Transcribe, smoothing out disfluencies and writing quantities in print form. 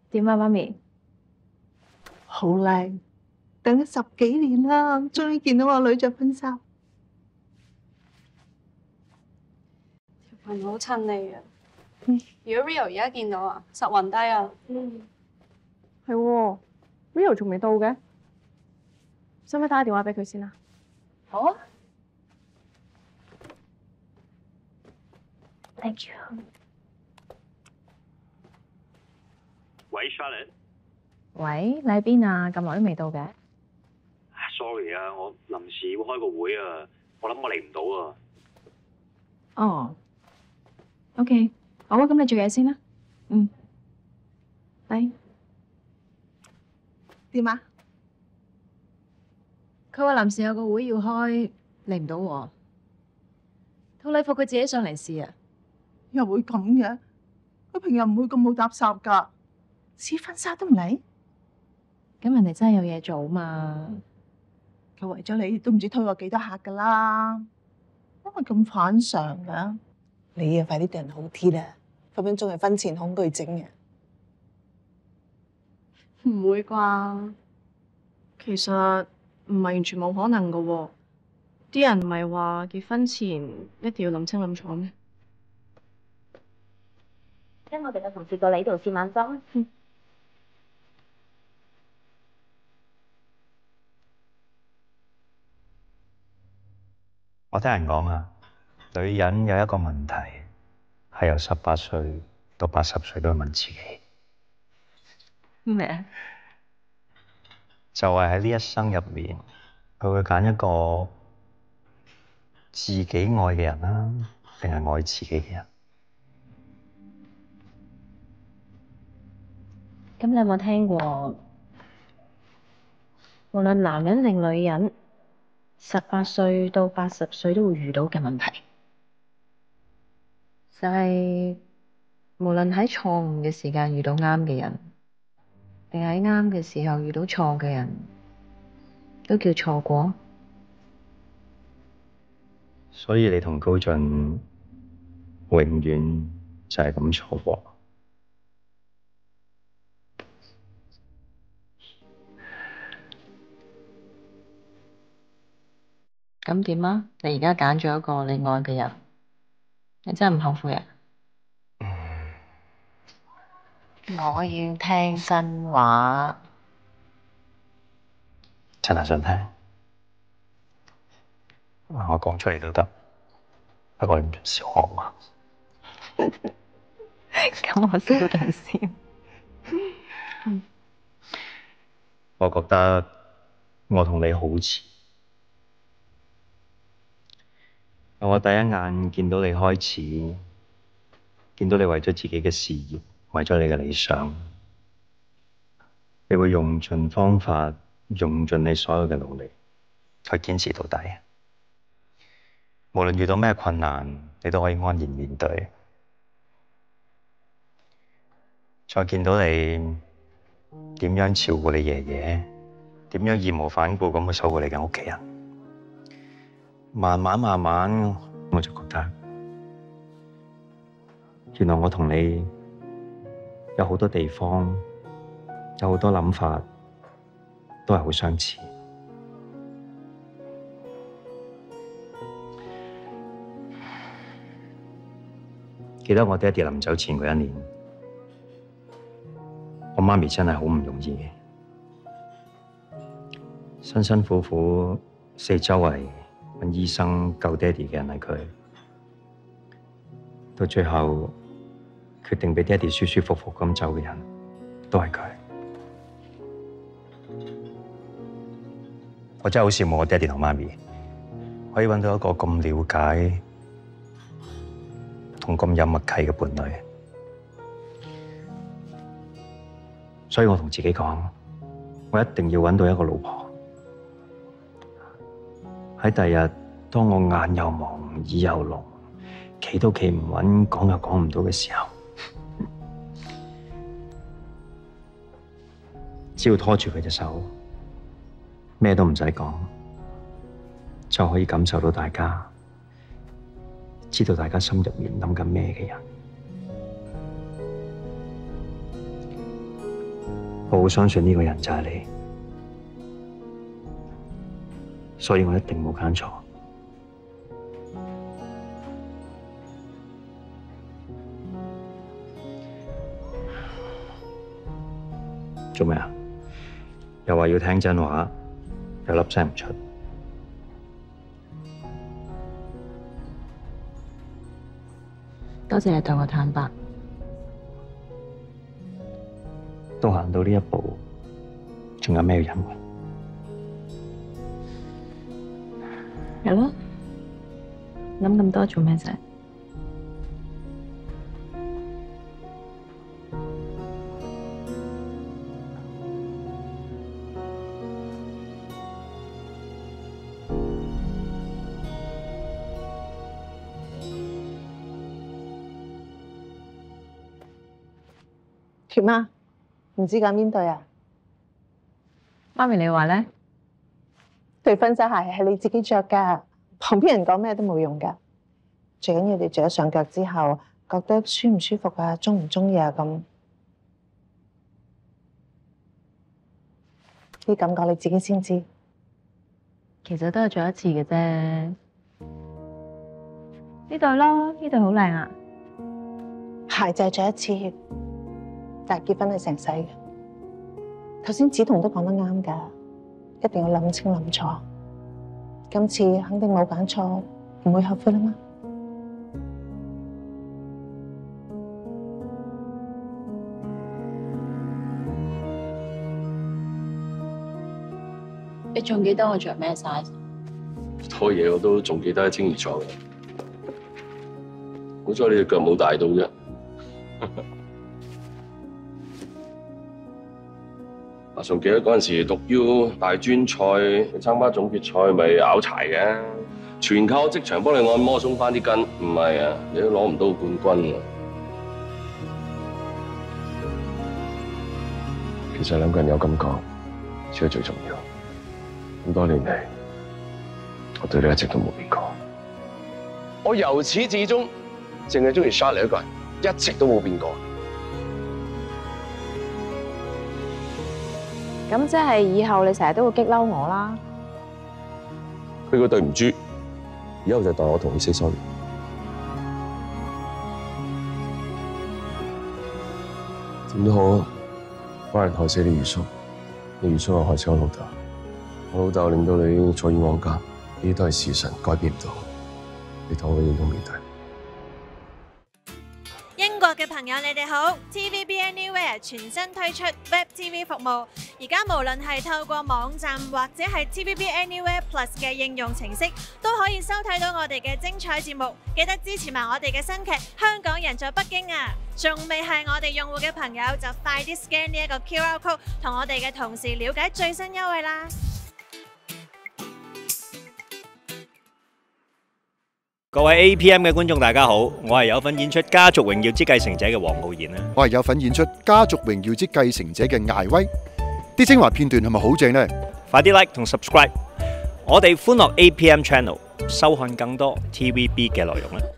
點啊，媽咪？ 好靚，等咗10幾年啦，終於見到我女着婚紗。 條裙好襯你啊！如果 Rio 而家見到啊，實暈低啊！ 係喎，Rio 仲未到嘅，使唔使打個電話俾佢先啊？ 好啊。 Thank you。 喂 ，Charlotte。 喂，你喺邊啊？咁耐都未到嘅。 Sorry 啊，我臨時要開個會啊，我諗我嚟唔到啊。 哦。OK，好啊，咁你做嘢先啦。嗯。拜。 點啊？ 佢話臨時有個會要開，嚟唔到喎。套禮服佢自己上嚟試啊。 又會咁嘅？佢平日唔會咁冇搭霎㗎，試婚紗都唔嚟。 咁人哋真係有嘢做嘛？ 佢為咗你都唔知推過幾多客㗎啦，因為咁反常㗎。你啊，快啲對人好啲啦，分分鐘係婚前恐懼症嘅。 唔會啩？其實唔係完全冇可能㗎喎。啲人唔係話結婚前一定要諗清諗楚咩？ 跟我哋嘅同事過嚟呢度試晚裝。 我聽人講啊，女人有一個問題係由18歲到80歲都會問自己咩啊？ 就係喺呢一生入面，佢會揀一個自己愛嘅人啦，定係愛自己嘅人？ 咁你有冇聽過，無論男人定女人，18歲到80歲都會遇到嘅問題，就係無論喺錯誤嘅時間遇到啱嘅人，定喺啱嘅時候遇到錯嘅人，都叫錯過。 所以你同高進永遠就係咁錯過。 咁點啊？你而家揀咗一個你愛嘅人，你真係唔後悔啊？我要聽真話。 真係想聽，我講出嚟都得，不過你唔准笑我啊！ 咁我笑定先。 我覺得我同你好似。我第一眼見到你開始，見到你為咗自己嘅事業，為咗你嘅理想，你會用盡方法，用盡你所有嘅努力去堅持到底。無論遇到咩困難，你都可以安然面對。再見到你點樣照顧你爺爺，點樣義無反顧咁去守護你嘅屋企人，慢慢我就覺得，原來我同你有好多地方，有好多諗法，都係好相似。記得我爹哋臨走前嗰1年，我媽咪真係好唔容易，辛辛苦苦四周圍揾醫生救爹哋嘅人係佢，到最後決定俾爹哋舒舒服服咁走嘅人都係佢。我真係好羨慕我爹哋同媽咪，可以揾到一個咁了解同咁有默契嘅伴侶。所以我同自己講，我一定要揾到一個老婆，喺第日當我眼又盲耳又聾，企都企唔穩，講又講唔到嘅時候，只要拖住佢隻手，咩都唔使講，就可以感受到大家，知道大家心入面諗緊咩嘅人。 我好相信呢個人就係你，所以我一定冇揀錯。做咩啊？又話要聽真話，又粒聲唔出。 多謝你對我坦白。 都行到呢一步，仲有咩要隱瞞？ 係咯，諗咁多做咩啫？ 甜媽，唔知揀邊對啊？ 媽咪你話咧？ 對婚紗鞋係你自己着㗎，旁邊人講咩都冇用㗎。最緊要你着咗上腳之後，覺得舒唔舒服啊，中唔中意啊咁。啲感覺你自己先知。 其實都係着一次嘅啫。呢對咯，呢對好靚啊！ 鞋就係着一次，但係結婚係成世嘅。頭先梓潼都講得啱㗎，一定要諗清諗楚。今次肯定冇揀錯，唔會後悔啦嘛。 你仲記得我着咩 size？ 多嘢我都仲記得一清二楚嘅，好彩你隻腳冇大到啫。我仲記得嗰陣時讀 U 大專賽參加總決賽，咪拗柴嘅，全靠職場幫你按摩鬆翻啲筋，唔係啊，你都攞唔到冠軍啊！其實兩個人有感覺先係最重要。咁多年嚟，我對你一直都冇變過。我由始至終淨係中意 Charlie 一個人，一直都冇變過。 咁即係以後你成日都會激嬲我啦。 佢個對唔住，以後就代我同你 say sorry。點都好，冇人害死你二叔，你二叔又害死我老豆。我老豆令到你坐冤枉監，呢啲都係事實，改變唔到。你同我永遠都面對。 英國嘅朋友，你哋好 ！TVB Anywhere 全新推出 Web TV 服務，而家無論係透過網站或者係 TVB Anywhere Plus 嘅應用程式，都可以收睇到我哋嘅精彩節目。記得支持埋我哋嘅新劇《香港人在北京》啊！仲未係我哋用戶嘅朋友，就快啲 scan 呢一個 QR code， 同我哋嘅同事了解最新優惠啦！ 各位 APM 嘅觀眾大家好，我係有份演出《家族榮耀之繼承者》嘅黃浩然啊。 我係有份演出《家族榮耀之繼承者》嘅艾威。啲精華片段係咪好正呢？ 快啲 like 同 subscribe 我哋歡樂 APM Channel， 收看更多 TVB 嘅內容啦。